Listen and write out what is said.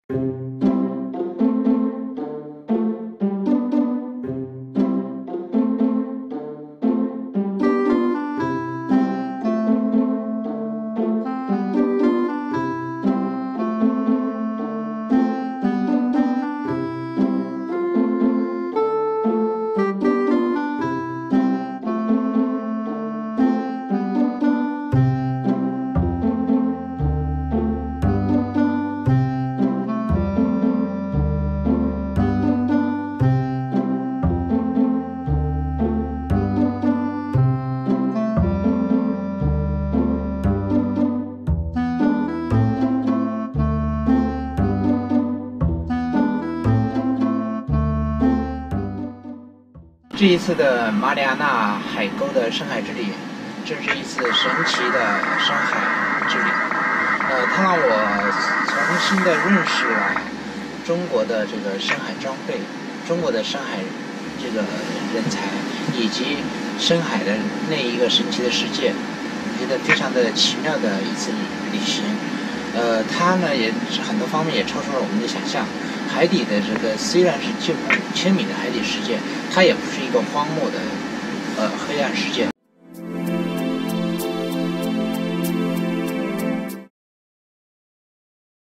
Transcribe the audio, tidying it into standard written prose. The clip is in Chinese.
这一次的马里亚纳海沟的深海之旅，正是一次神奇的深海之旅。它让我重新的认识了中国的这个深海装备、中国的深海这个人才，以及深海的那一个神奇的世界。我觉得非常的奇妙的一次旅行。它呢也很多方面也超出了我们的想象。海底的这个虽然是近乎5000米的海底世界，它也不是一个荒漠的黑暗世界。